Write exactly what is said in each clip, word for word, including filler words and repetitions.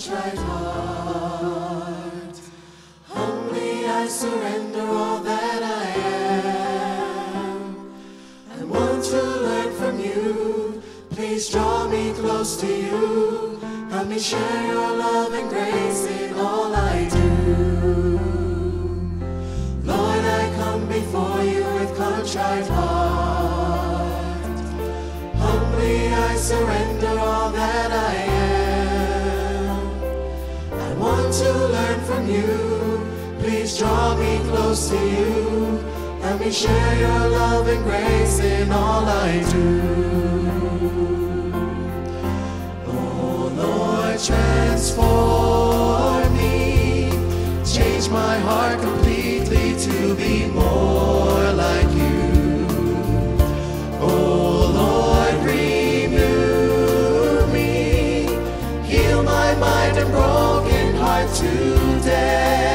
contrite heart. Humbly I surrender all that I am. I want to learn from you. Please draw me close to you. Help me share your love and grace in all I do. Lord, I come before you with contrite heart. Humbly I surrender all that I am. I want to learn from you. Please draw me close to you. Help me share your love and grace in all I do. Oh Lord, transform me. Change my heart completely to be more like you. Oh Lord, renew me. Heal my mind and broken heart today.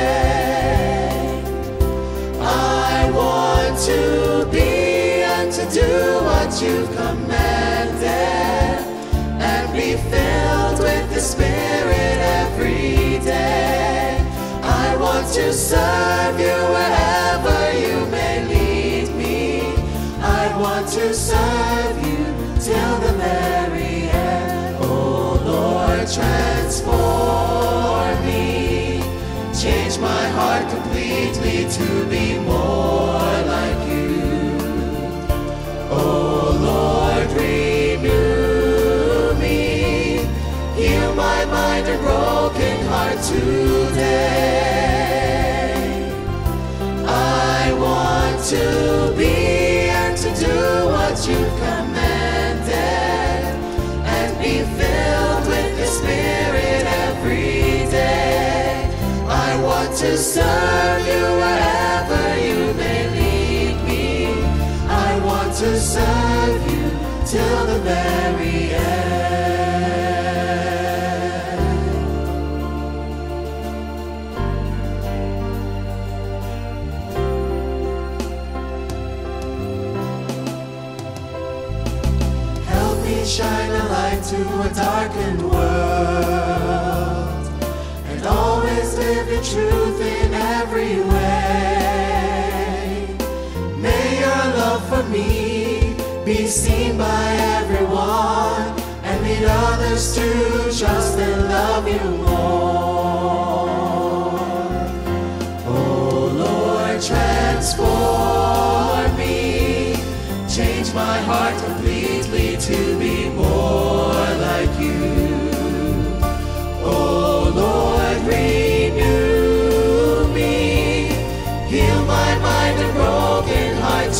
I want to be and to do what you've commanded, and be filled with the Spirit every day. I want to serve you wherever you may lead me. I want to serve you till the very end. Oh Lord, transform me. Change my heart completely to be more like you. Oh Lord, renew me. Heal my mind and broken heart today. I want to be and to do what you've commanded, and be filled with the Spirit every day. I want to serve you wherever you may lead me. I want to serve you till the very end. Help me shine a light to a darkened world, and always live your truth in every way. May your love for me be seen by everyone, and lead others to trust and love you more. Oh Lord, transform me. Change my heart completely to be more like you. Oh Lord, renew me. Heal my mind and broken heart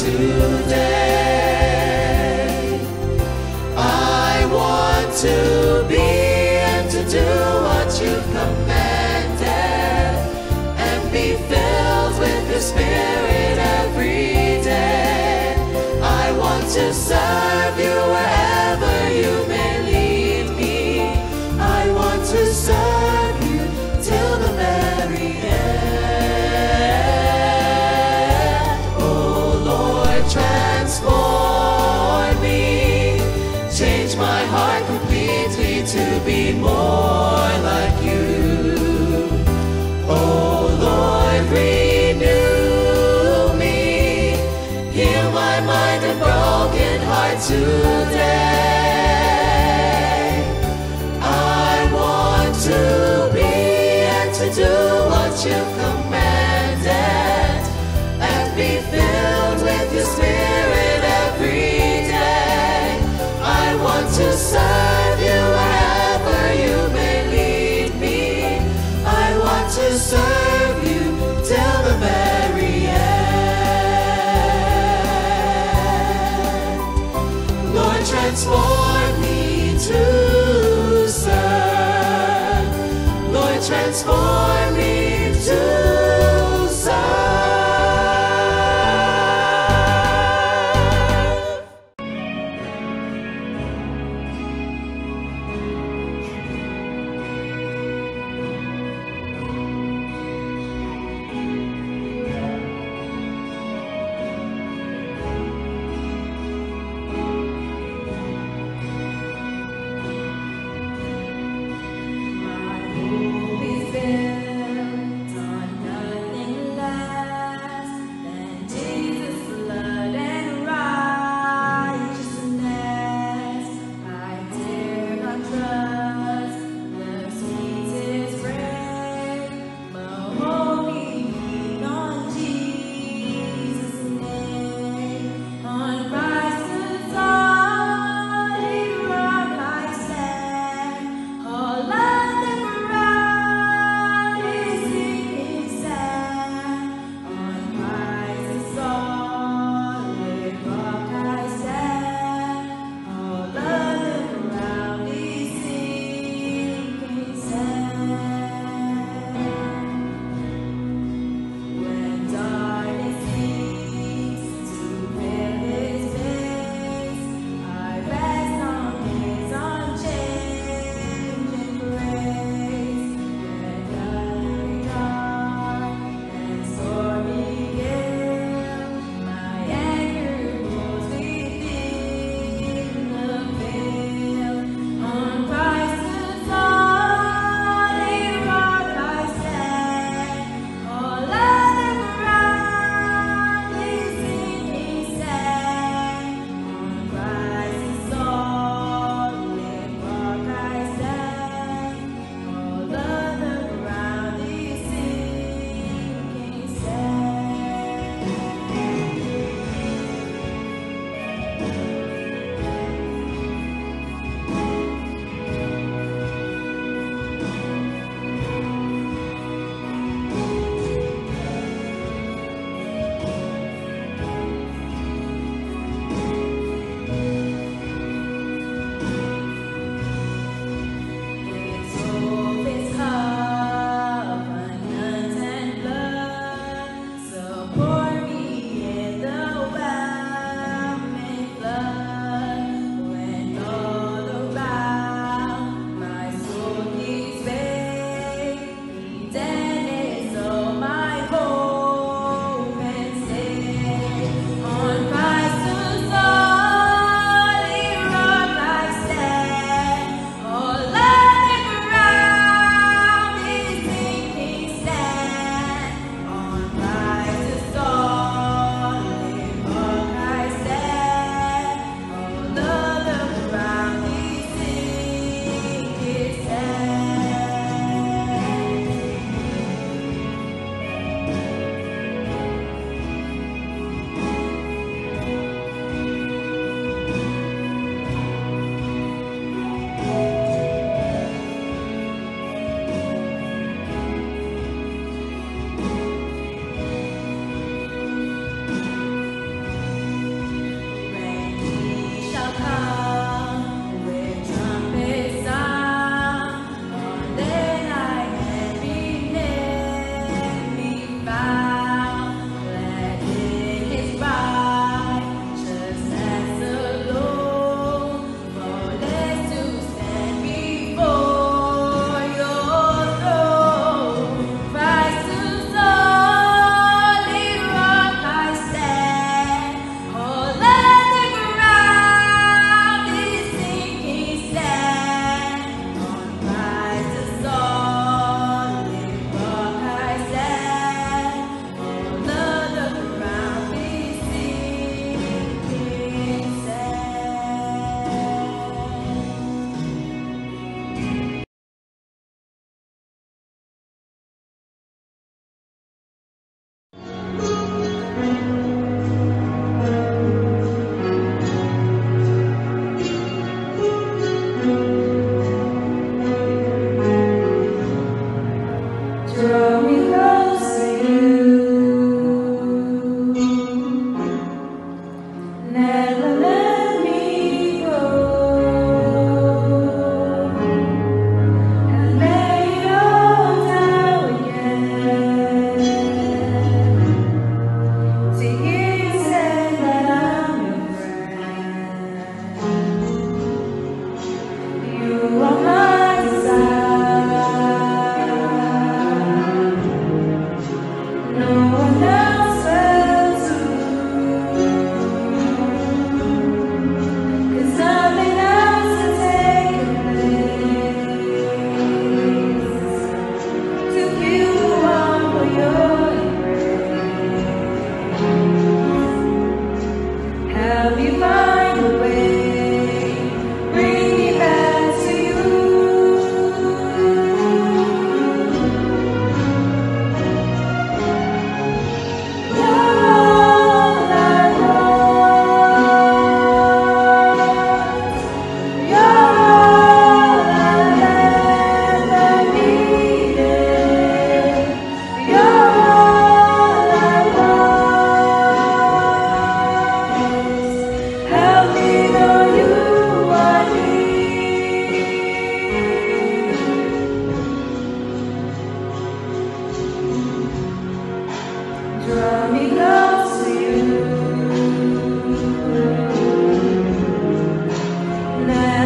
today. I want to be and to do what you've commanded, and be filled with the Spirit every day. I want to serve you wherever you may lead me. I want to serve you till the very end. Oh Lord, transform me. Change my heart completely to be more like you. Oh Lord, renew me. Heal my mind and broken heart today. I want to be and to do what you've commanded, and be filled with your Spirit every day. I want to serve you wherever you may lead me. I want to serve you till the very end. Lord, transform me to serve. Lord, transform me to serve. My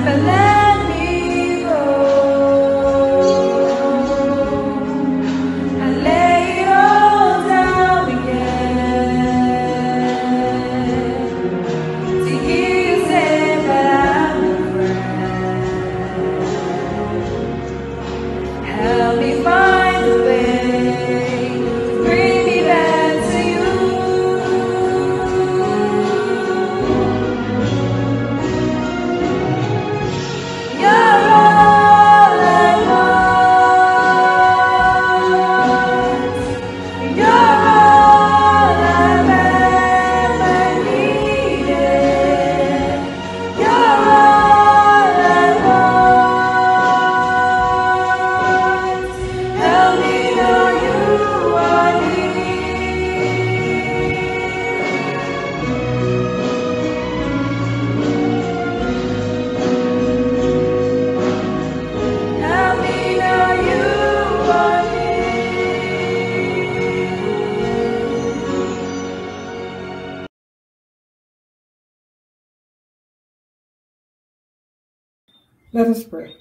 never let me go. I lay it all down again to hear you say that I'm your friend. Help me find a way to bring me back to you. You're all I want. You're all I've ever needed. You're all I want. Help me know you are near. Help me know you are near. Let us pray.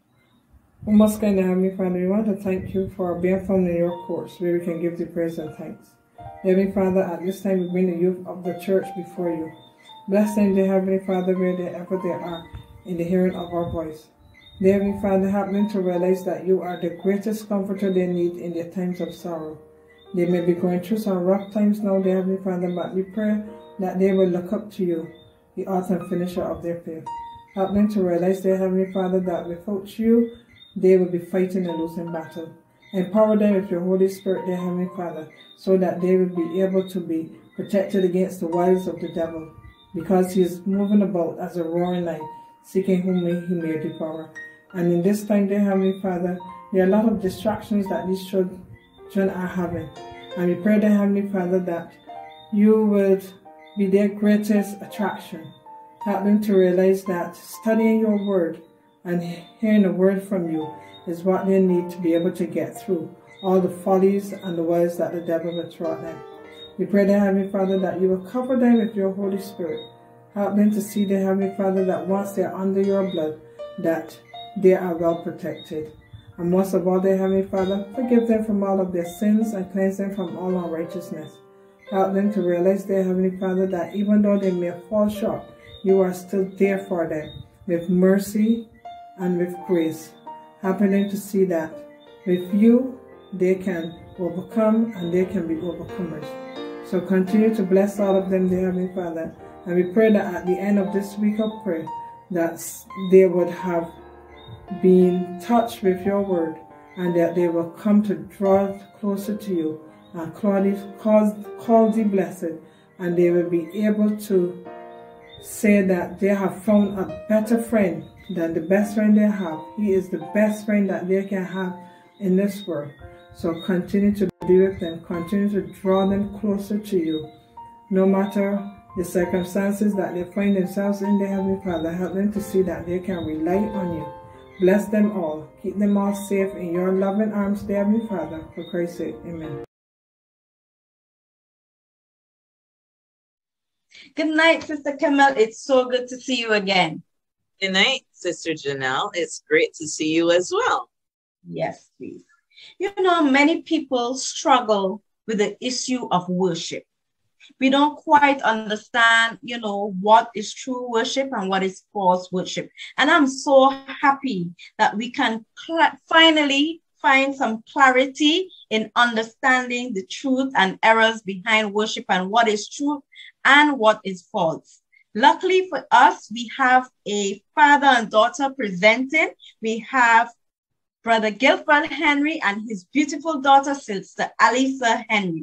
O most kind and Heavenly Father, we want to thank you for being found in your courts where we can give thee praise and thanks. Heavenly Father, at this time we bring the youth of the church before you. Bless them, dear Heavenly Father, wherever they are, in the hearing of our voice. Dear Heavenly Father, help them to realize that you are the greatest comforter they need in their times of sorrow. They may be going through some rough times now, dear Heavenly Father, but we pray that they will look up to you, the author and finisher of their faith. Help them to realize, dear Heavenly Father, that without you, they will be fighting a losing battle. Empower them with your Holy Spirit, dear Heavenly Father, so that they will be able to be protected against the wiles of the devil, because he is moving about as a roaring lion, seeking whom he may devour. And in this time, dear Heavenly Father, there are a lot of distractions that these children are having. And we pray, dear Heavenly Father, that you would be their greatest attraction. Help them to realize that studying your word and hearing a word from you is what they need to be able to get through all the follies and the wiles that the devil will throw at them. We pray, dear Heavenly Father, that you will cover them with your Holy Spirit. Help them to see, dear Heavenly Father, that once they are under your blood, that they are well protected. And most of all, dear Heavenly Father, forgive them from all of their sins and cleanse them from all unrighteousness. Help them to realize, dear Heavenly Father, that even though they may fall short, you are still there for them with mercy and with grace, helping them to see that with you they can overcome and they can be overcomers. So continue to bless all of them, dear Heavenly Father, and we pray that at the end of this week of prayer that they would have been touched with your word and that they will come to draw closer to you and call thee, call, call thee blessed, and they will be able to say that they have found a better friend than the best friend they have. He is the best friend that they can have in this world. So continue to be with them. Continue to draw them closer to you. No matter the circumstances that they find themselves in, dear Heavenly Father, help them to see that they can rely on you. Bless them all. Keep them all safe in your loving arms, dear Heavenly Father. For Christ's sake, amen. Good night, Sister Camille. It's so good to see you again. Good night, Sister Janelle. It's great to see you as well. Yes, please. You know, many people struggle with the issue of worship. We don't quite understand, you know, what is true worship and what is false worship. And I'm so happy that we can finally find some clarity in understanding the truth and errors behind worship and what is true and what is false. Luckily for us, we have a father and daughter presenting. We have Brother Gilford Henry and his beautiful daughter, Sister Alisa Henry.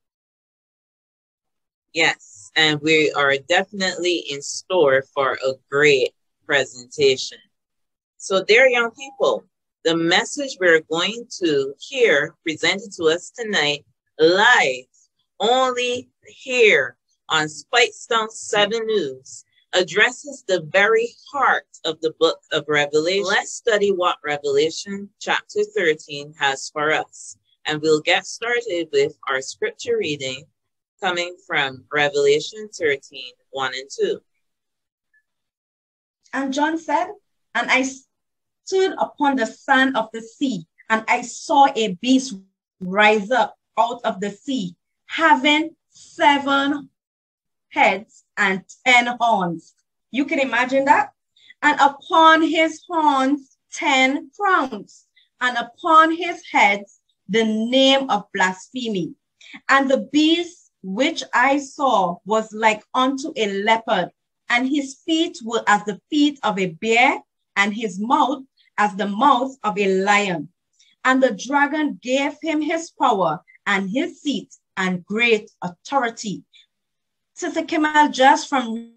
Yes, and we are definitely in store for a great presentation. So there, young people, the message we're going to hear presented to us tonight live, only here on Speightstown seven News, addresses the very heart of the book of Revelation. Let's study what Revelation chapter thirteen has for us. And we'll get started with our scripture reading coming from Revelation thirteen, one and two. And John said, and I stood upon the sand of the sea, and I saw a beast rise up out of the sea, having seven heads and ten horns. You can imagine that? And upon his horns, ten crowns, and upon his heads, the name of blasphemy. And the beast which I saw was like unto a leopard, and his feet were as the feet of a bear, and his mouth as the mouth of a lion. And the dragon gave him his power and his seat and great authority. Sister Kimmel, just from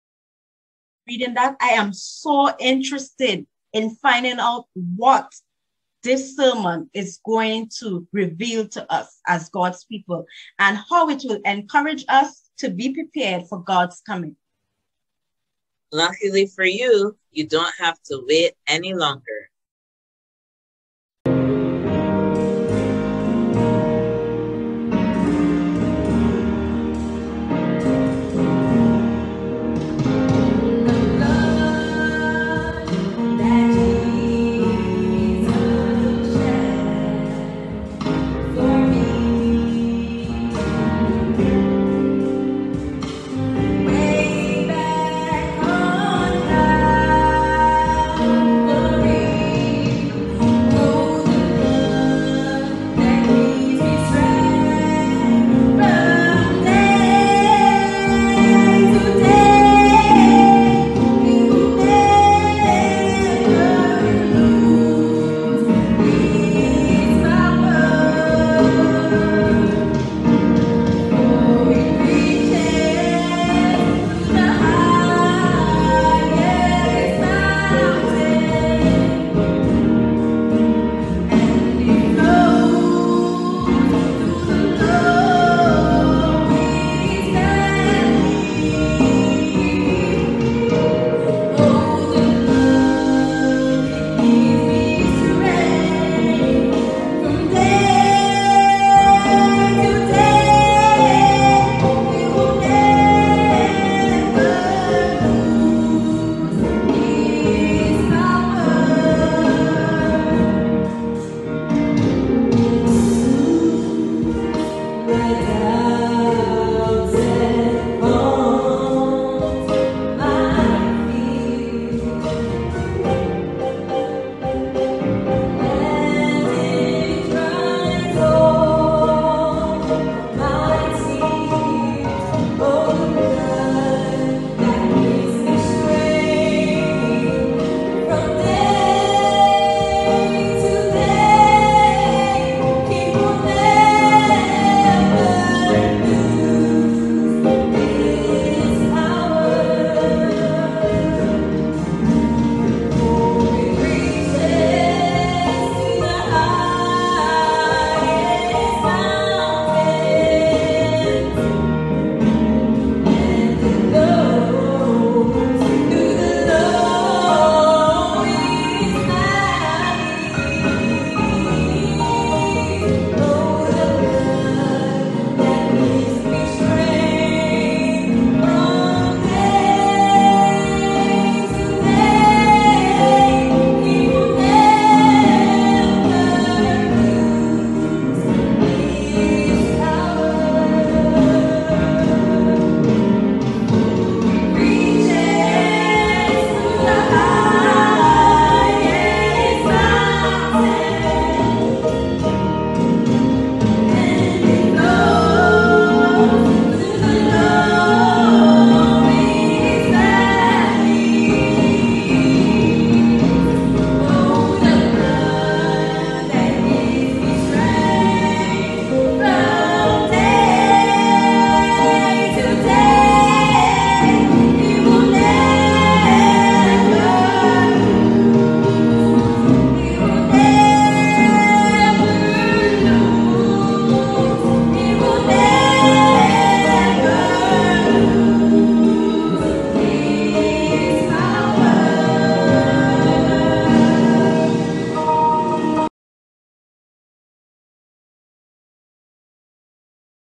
reading that, I am so interested in finding out what this sermon is going to reveal to us as God's people and how it will encourage us to be prepared for God's coming. Luckily for you, you don't have to wait any longer.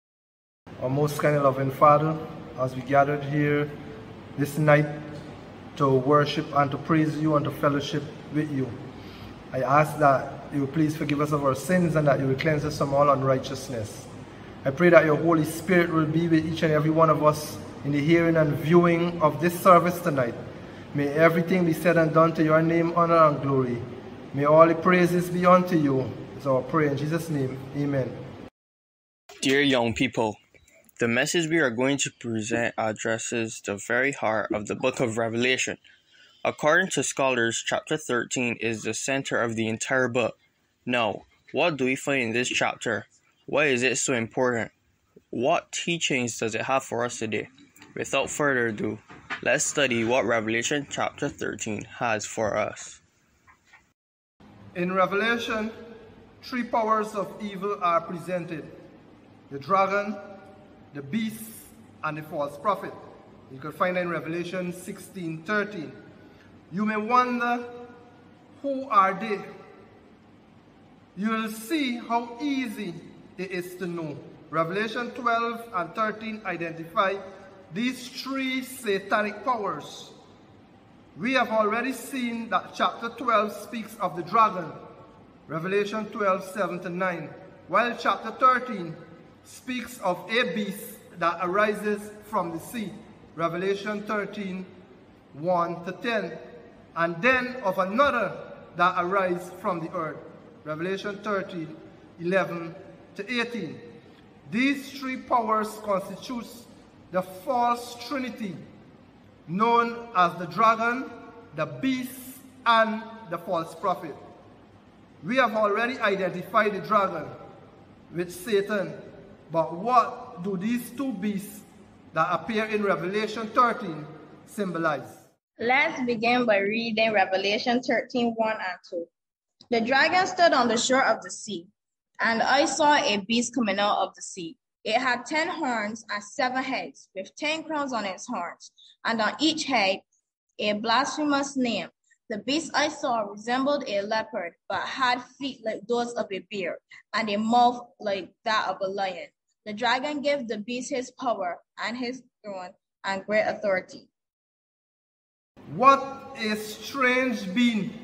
Our most kind of loving Father, as we gathered here this night to worship and to praise you and to fellowship with you. I ask that you will please forgive us of our sins and that you will cleanse us from all unrighteousness. I pray that your Holy Spirit will be with each and every one of us in the hearing and viewing of this service tonight. May everything be said and done to your name, honor, and glory. May all the praises be unto you. It's our prayer in Jesus' name. Amen. Dear young people, the message we are going to present addresses the very heart of the book of Revelation. According to scholars, chapter thirteen is the center of the entire book. Now, what do we find in this chapter? Why is it so important? What teachings does it have for us today? Without further ado, let's study what Revelation chapter thirteen has for us. In Revelation, three powers of evil are presented: the dragon, the beast, and the false prophet. You can find it in Revelation sixteen thirteen. You may wonder, who are they? You will see how easy it is to know. Revelation twelve and thirteen identify these three satanic powers. We have already seen that chapter twelve speaks of the dragon, Revelation twelve, seven to nine, while chapter thirteen speaks of a beast that arises from the sea, Revelation thirteen, one to ten, and then of another that arises from the earth, Revelation thirteen, eleven to eighteen. These three powers constitute the false trinity, known as the dragon, the beast, and the false prophet. We have already identified the dragon with Satan, but what do these two beasts that appear in Revelation thirteen symbolize? Let's begin by reading Revelation thirteen, one and two. The dragon stood on the shore of the sea, and I saw a beast coming out of the sea. It had ten horns and seven heads, with ten crowns on its horns, and on each head a blasphemous name. The beast I saw resembled a leopard, but had feet like those of a bear, and a mouth like that of a lion. The dragon gave the beast his power and his throne and great authority. What a strange being.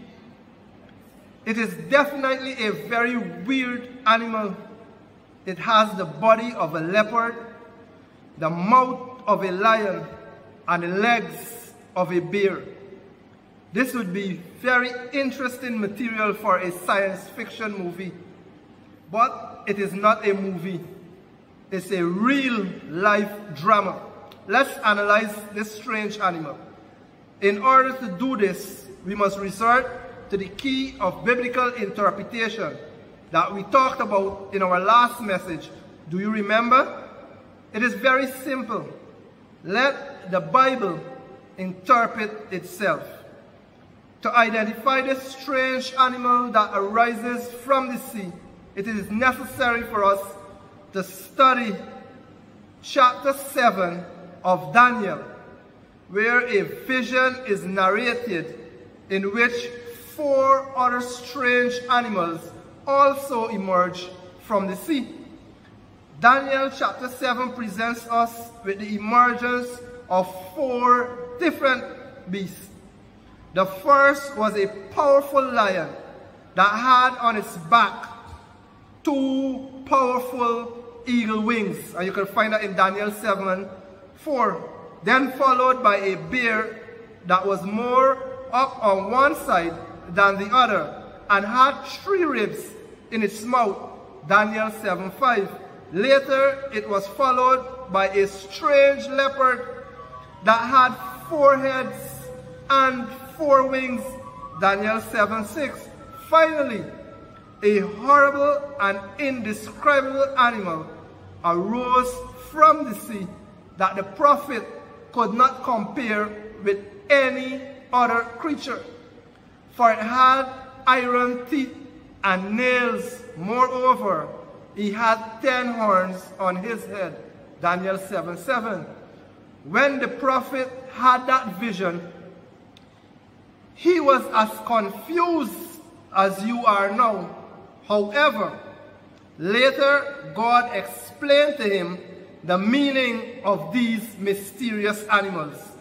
It is definitely a very weird animal. It has the body of a leopard, the mouth of a lion, and the legs of a bear. This would be very interesting material for a science fiction movie. But it is not a movie. It's a real life drama. Let's analyze this strange animal. In order to do this, we must resort to the key of biblical interpretation that we talked about in our last message. Do you remember? It is very simple. Let the Bible interpret itself. To identify this strange animal that arises from the sea, it is necessary for us to study chapter seven of Daniel, where a vision is narrated in which four other strange animals also emerge from the sea. Daniel chapter seven presents us with the emergence of four different beasts. The first was a powerful lion that had on its back two powerful eagle wings, and you can find that in Daniel seven four. Then followed by a bear that was more up on one side than the other and had three ribs in its mouth, Daniel seven five. Later it was followed by a strange leopard that had four heads and four wings, Daniel seven six. Finally, a horrible and indescribable animal arose from the sea that the prophet could not compare with any other creature, for it had iron teeth and nails. Moreover, he had ten horns on his head, Daniel seven seven. When the prophet had that vision, he was as confused as you are now. However, later God explained to him the meaning of these mysterious animals.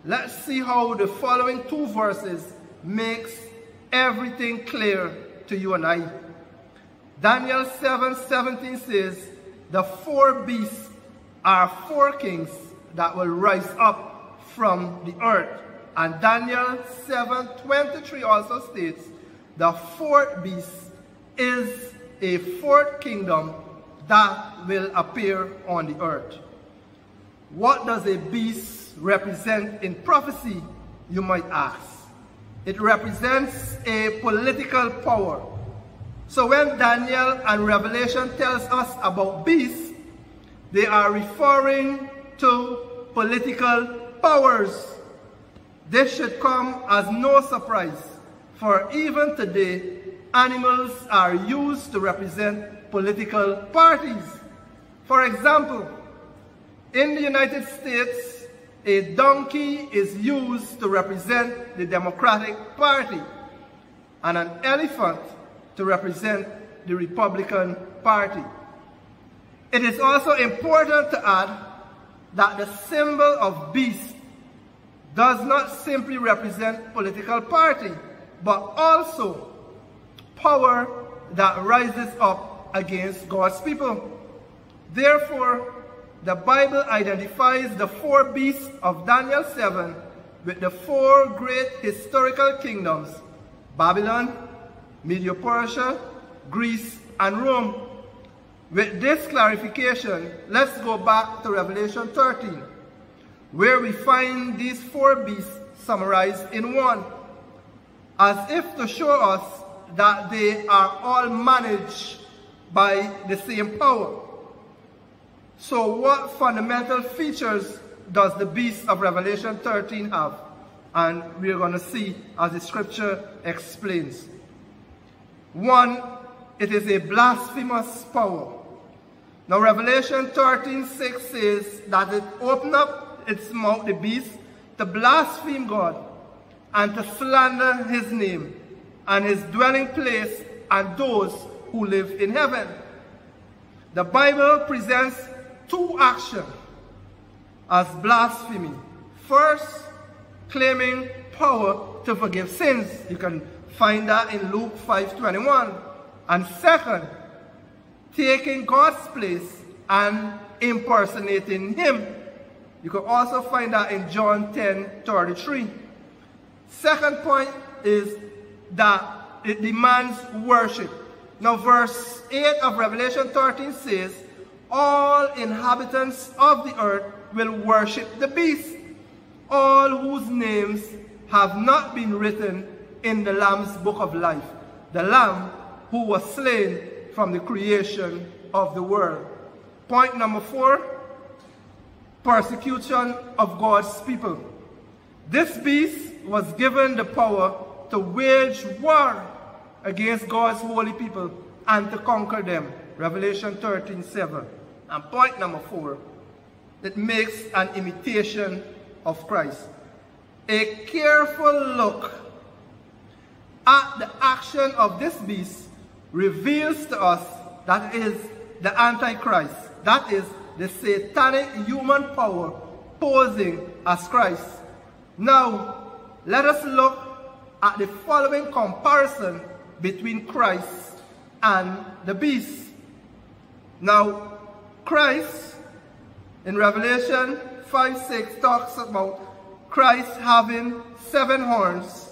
Let's see how the following two verses makes everything clear to you and I. Daniel seven seventeen says, the four beasts are four kings that will rise up from the earth. And Daniel seven twenty-three also states, the fourth beast is a fourth kingdom that will appear on the earth. What does a beast represent in prophecy, you might ask? It represents a political power. So when Daniel and Revelation tells us about beasts, they are referring to political powers. This should come as no surprise, for even today, animals are used to represent political parties. For example, in the United States, a donkey is used to represent the Democratic Party, and an elephant to represent the Republican Party. It is also important to add that the symbol of beast does not simply represent political party, but also power that rises up against God's people. Therefore, the Bible identifies the four beasts of Daniel seven with the four great historical kingdoms: Babylon, Medo-Persia, Greece, and Rome. With this clarification, let's go back to Revelation thirteen, where we find these four beasts summarized in one, as if to show us that they are all managed by the same power. So what fundamental features does the beast of Revelation thirteen have? And we're going to see as the scripture explains. One, it is a blasphemous power. Now Revelation thirteen six says that it opened up its mouth, the beast, to blaspheme God and to slander his name and his dwelling place and those who live in heaven. The Bible presents two actions as blasphemy. First, claiming power to forgive sins. You can find that in Luke five twenty-one. And second, taking God's place and impersonating him. You can also find that in John ten thirty-three. Second point is that it demands worship. Now verse eight of Revelation thirteen says, all inhabitants of the earth will worship the beast, all whose names have not been written in the Lamb's book of life, the Lamb who was slain from the creation of the world. Point number four, persecution of God's people. This beast was given the power to wage war against God's holy people and to conquer them. Revelation thirteen seven. And point number four, it makes an imitation of Christ. A careful look at the action of this beast reveals to us that it is the Antichrist, that is the satanic human power posing as Christ. Now, let us look at the following comparison between Christ and the beast. Now, Christ in Revelation five six talks about Christ having seven horns.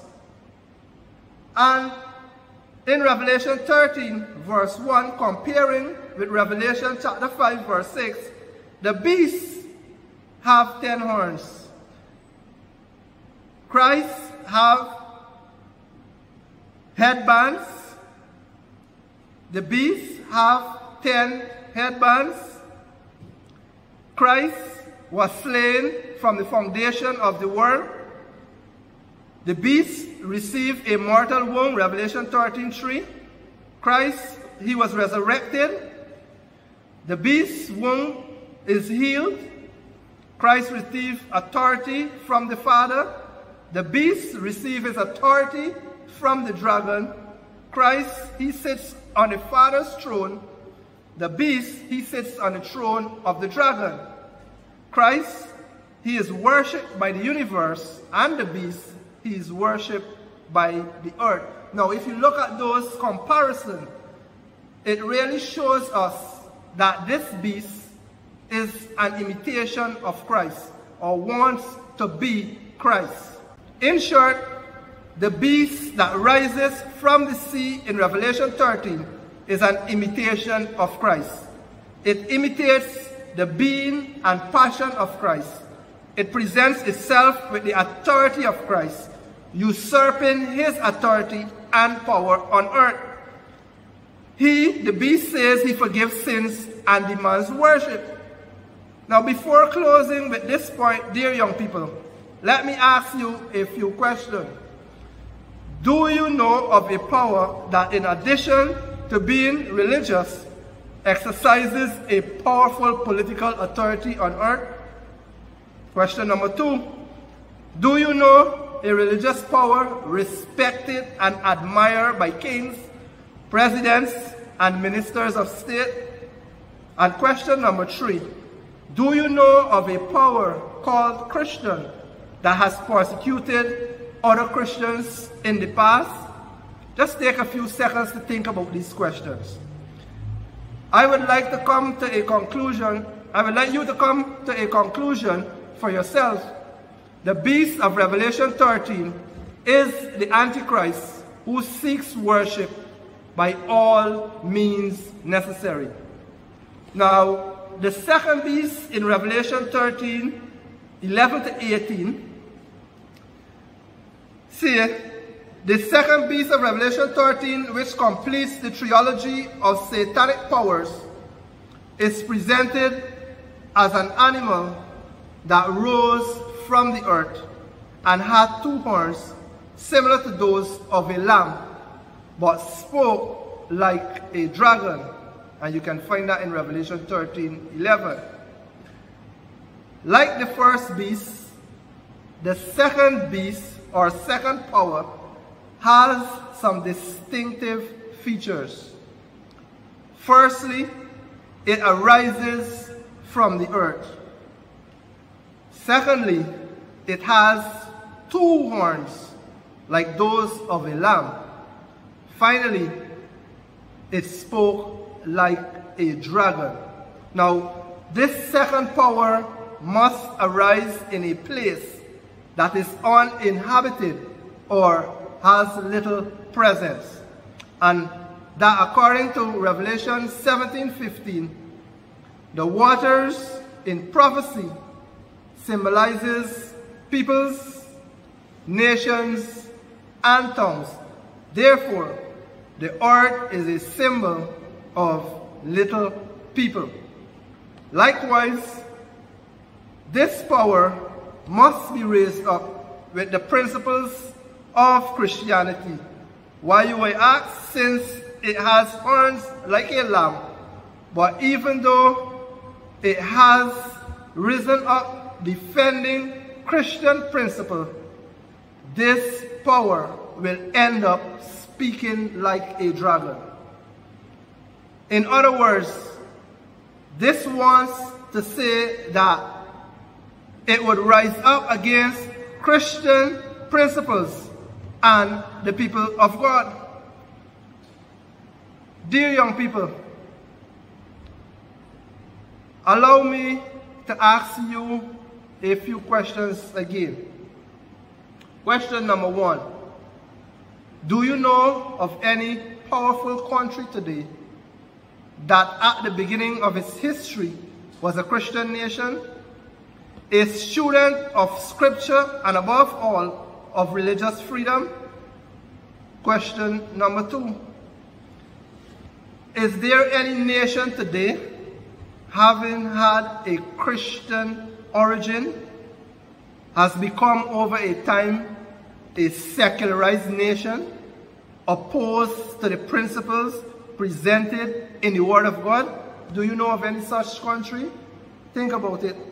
And in Revelation thirteen verse one, comparing with Revelation chapter five verse six, the beasts have ten horns. Christ have headbands. The beasts have ten headbands. Christ was slain from the foundation of the world. The beast received a mortal wound, Revelation thirteen three. Christ, he was resurrected. The beast's wound is healed. Christ received authority from the Father. The beast received his authority from the dragon. Christ, he sits on the Father's throne. The beast, he sits on the throne of the dragon. Christ he is worshipped by the universe, and the beast, he is worshipped by the earth. Now, if you look at those comparisons, it really shows us that this beast is an imitation of Christ, or wants to be Christ. In short, the beast that rises from the sea in Revelation thirteen is an imitation of Christ. It imitates the being and passion of Christ. It presents itself with the authority of Christ, usurping his authority and power on earth. He, the beast, says he forgives sins and demands worship. Now, before closing with this point, dear young people, let me ask you a few questions. Do you know of a power that, in addition to being religious, exercises a powerful political authority on earth? Question number two, do you know a religious power respected and admired by kings, presidents, and ministers of state? And question number three, do you know of a power called Christian that has persecuted other Christians in the past? Just take a few seconds to think about these questions. I would like to come to a conclusion. I would like you to come to a conclusion for yourself. The beast of Revelation thirteen is the Antichrist who seeks worship by all means necessary. Now, the second beast in Revelation thirteen, eleven to eighteen, see, the second beast of Revelation thirteen, which completes the trilogy of satanic powers, is presented as an animal that rose from the earth and had two horns similar to those of a lamb, but spoke like a dragon. And you can find that in Revelation thirteen, eleven. Like the first beast, the second beast, or second power, has some distinctive features. Firstly, it arises from the earth. Secondly, it has two horns, like those of a lamb. Finally, it spoke like a dragon. Now, this second power must arise in a place that is uninhabited or has little presence. And that, according to Revelation seventeen fifteen, the waters in prophecy symbolizes peoples, nations, and tongues. Therefore, the earth is a symbol of little people. Likewise, this power must be raised up with the principles of Christianity. Why, you may ask? Since it has horns like a lamb, but even though it has risen up defending Christian principle, this power will end up speaking like a dragon. In other words, this wants to say that it would rise up against Christian principles and the people of God. Dear young people, allow me to ask you a few questions again. Question number one, do you know of any powerful country today that at the beginning of its history was a Christian nation, a student of scripture, and above all, of religious freedom? Question number two, is there any nation today having had a Christian origin has become over a time a secularized nation, opposed to the principles presented in the Word of God? Do you know of any such country? Think about it.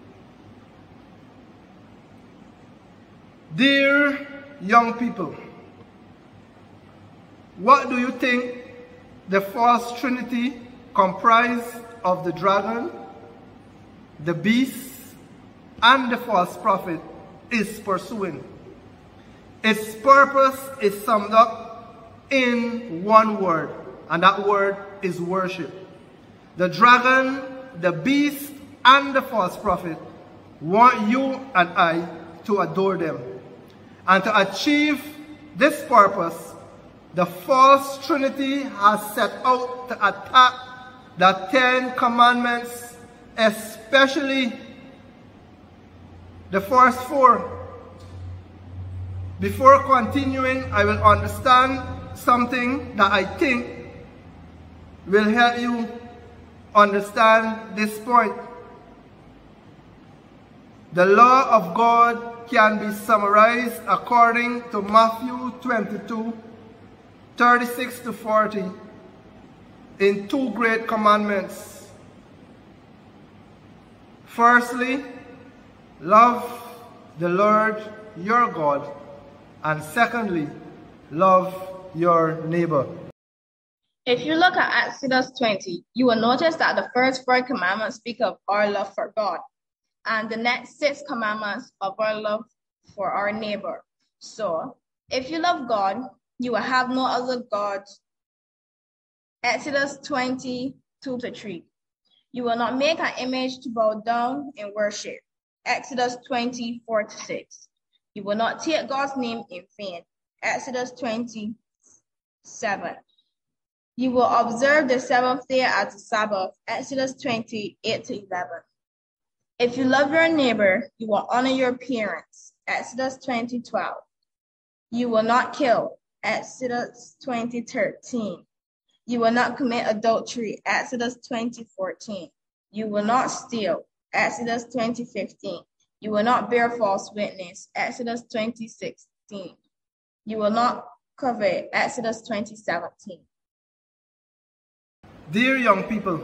Dear young people, what do you think the false trinity comprised of the dragon, the beast, and the false prophet is pursuing. Its purpose is summed up in one word, and that word is worship. The dragon, the beast, and the false prophet want you and I to adore them. And to achieve this purpose, the false trinity has set out to attack the Ten Commandments, especially the first four. Before continuing, I will understand something that I think will help you understand this point. The law of God can be summarized according to Matthew twenty-two, thirty-six to forty, in two great commandments. Firstly, love the Lord your God, and secondly, love your neighbor. If you look at Exodus twenty, you will notice that the first four commandments speak of our love for God, and the next six commandments of our love for our neighbor. So, if you love God, you will have no other gods. Exodus twenty, two to three. You will not make an image to bow down in worship. Exodus twenty, four to six. You will not take God's name in vain. Exodus twenty, seven. You will observe the seventh day as a Sabbath. Exodus twenty, eight to eleven. If you love your neighbor, you will honor your parents. Exodus twenty, twelve. You will not kill. Exodus twenty, thirteen. You will not commit adultery. Exodus twenty, fourteen. You will not steal. Exodus twenty, fifteen. You will not bear false witness. Exodus twenty, sixteen. You will not covet. Exodus twenty, seventeen. Dear young people,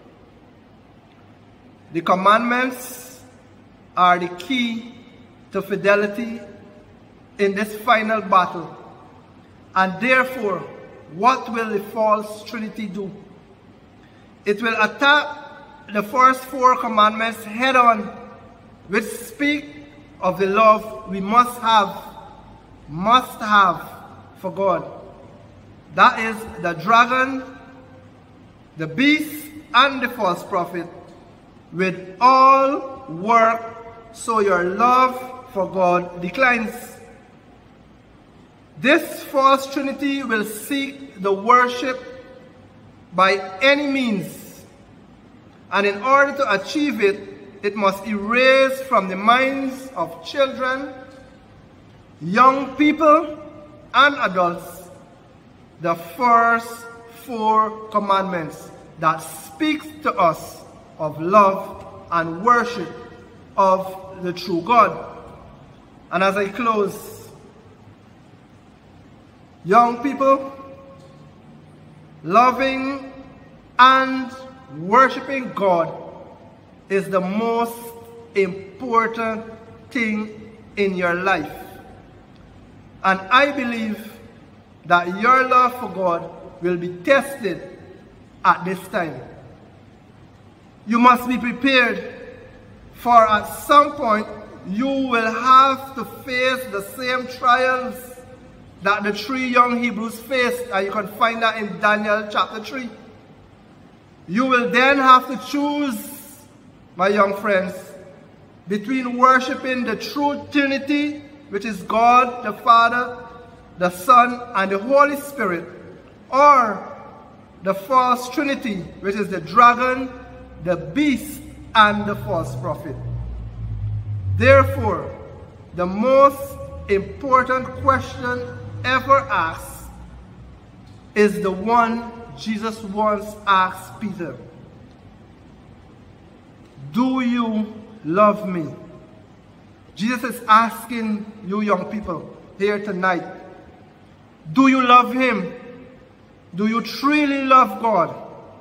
the commandments are the key to fidelity in this final battle. And therefore, what will the false trinity do? It will attack the first four commandments head on, which speak of the love we must have, must have for God. That is the dragon, the beast, and the false prophet, with all work so your love for God declines. This false trinity will seek the worship by any means, and in order to achieve it, it must erase from the minds of children, young people, and adults the first four commandments that speaks to us of love and worship of the true God. And as I close, young people, loving and worshiping God is the most important thing in your life. And I believe that your love for God will be tested at this time. You must be prepared, for at some point you will have to face the same trials that the three young Hebrews faced, and you can find that in Daniel chapter three. You will then have to choose, my young friends, between worshiping the true Trinity, which is God the Father, the Son, and the Holy Spirit, or the false Trinity, which is the dragon, the beast, and the false prophet. Therefore, the most important question ever asked is the one Jesus once asked Peter. Do you love me? Jesus is asking you young people here tonight, do you love him? Do you truly love God?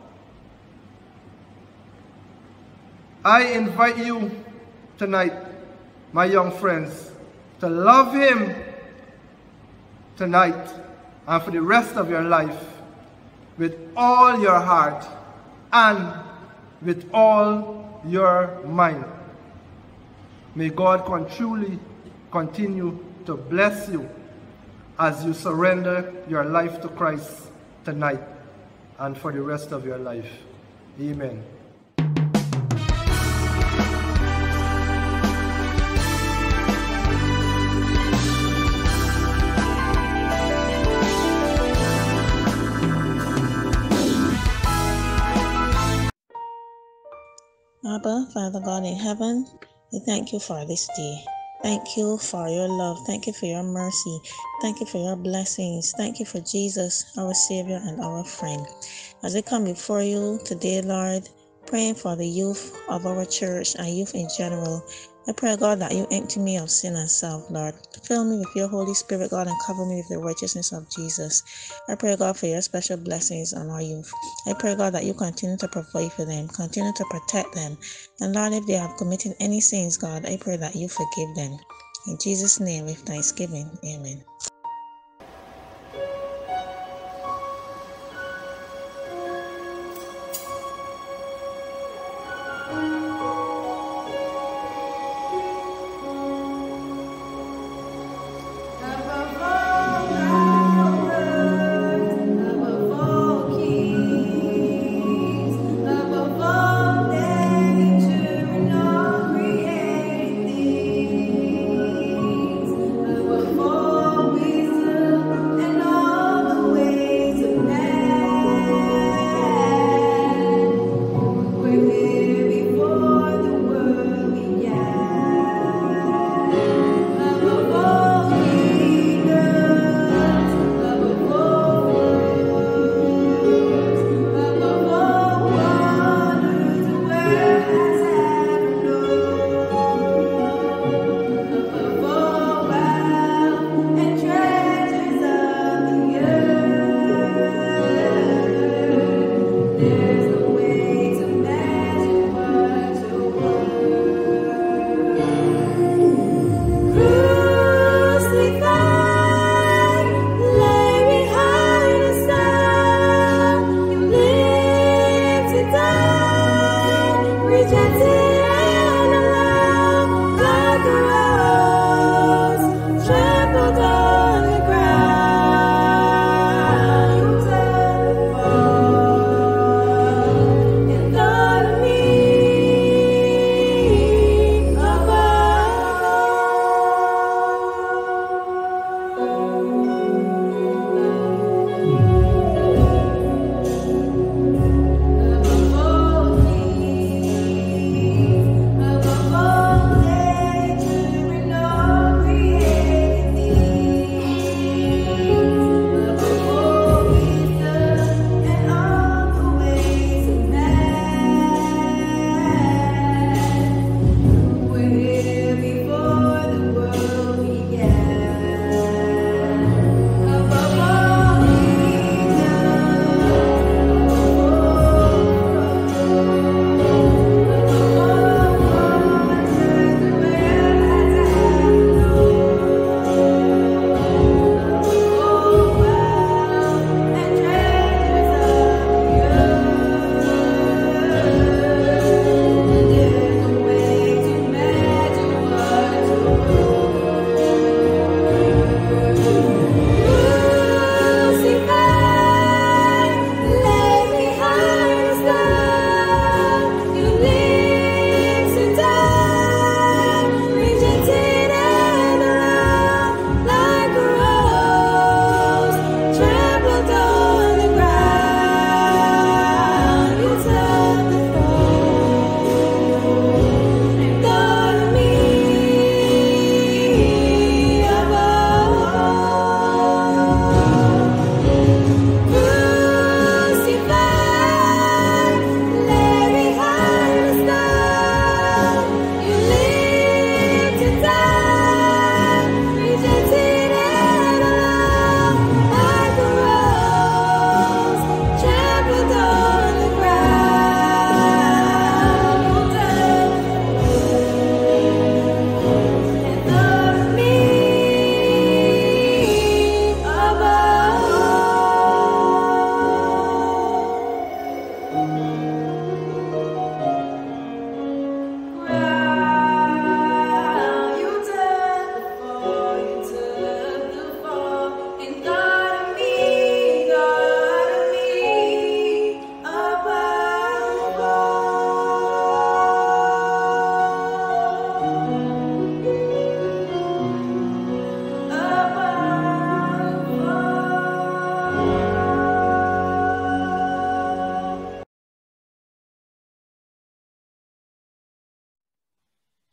I invite you tonight, my young friends, to love him tonight and for the rest of your life with all your heart and with all your mind. May God con truly continue to bless you as you surrender your life to Christ tonight and for the rest of your life. Amen. Abba, Father God in heaven, we thank you for this day. Thank you for your love. Thank you for your mercy. Thank you for your blessings. Thank you for Jesus, our Savior and our friend. As I come before you today, Lord, praying for the youth of our church and youth in general, I pray, God, that you empty me of sin and self, Lord. Fill me with your Holy Spirit, God, and cover me with the righteousness of Jesus. I pray, God, for your special blessings on our youth. I pray, God, that you continue to provide for them, continue to protect them. And Lord, if they have committed any sins, God, I pray that you forgive them. In Jesus' name, with thanksgiving, amen. Before we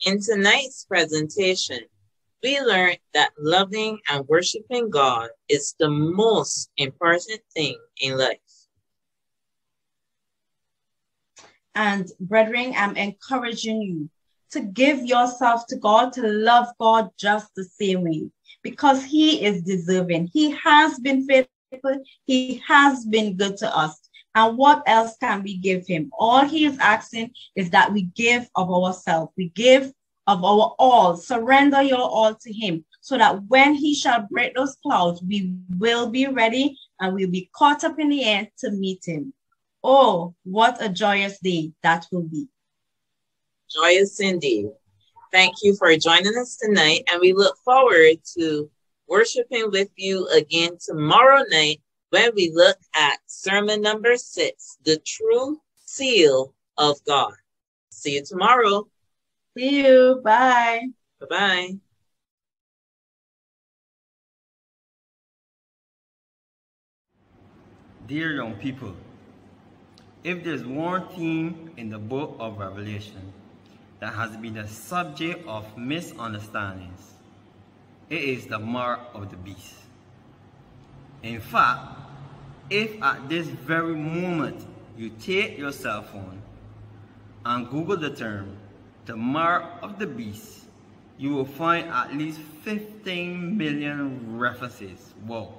In tonight's presentation, we learned that loving and worshiping God is the most important thing in life. And brethren, I'm encouraging you to give yourself to God, to love God just the same way, because he is deserving. He has been faithful. He has been good to us. And what else can we give him? All he is asking is that we give of ourselves. We give of our all. Surrender your all to him, so that when he shall break those clouds, we will be ready and we'll be caught up in the air to meet him. Oh, what a joyous day that will be. Joyous indeed. Thank you for joining us tonight, and we look forward to worshiping with you again tomorrow night when we look at sermon number six, the true seal of God. See you tomorrow. See you. Bye. Bye-bye. Dear young people, if there's one theme in the book of Revelation that has been the subject of misunderstandings, it is the mark of the beast. In fact, if at this very moment you take your cell phone and Google the term, the mark of the beast, you will find at least fifteen million references. Whoa.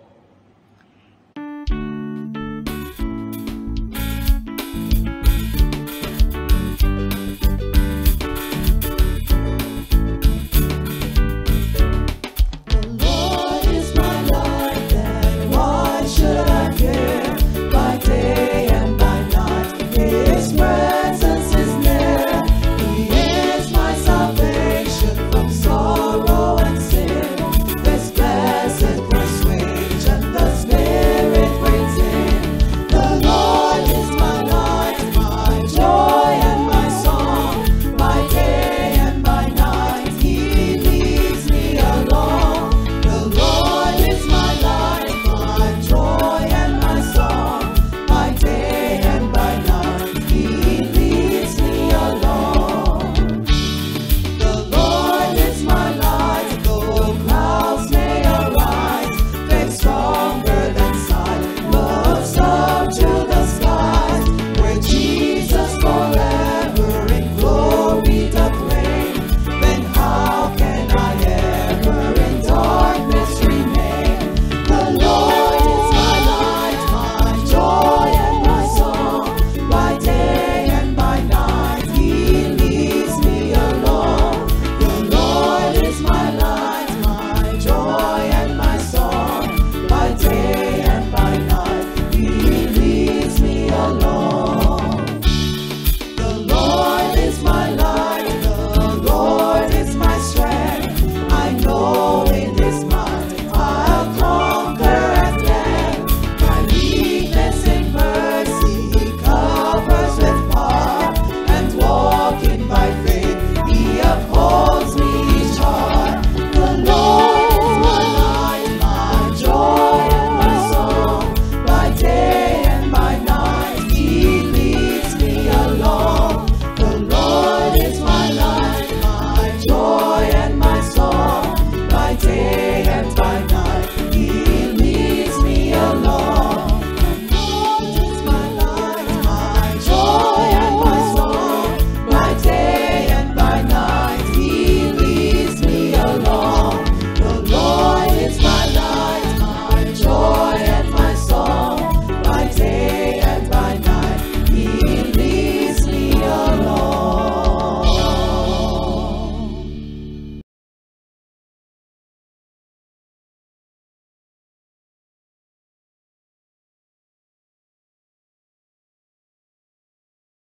The Lord is my light, then why should I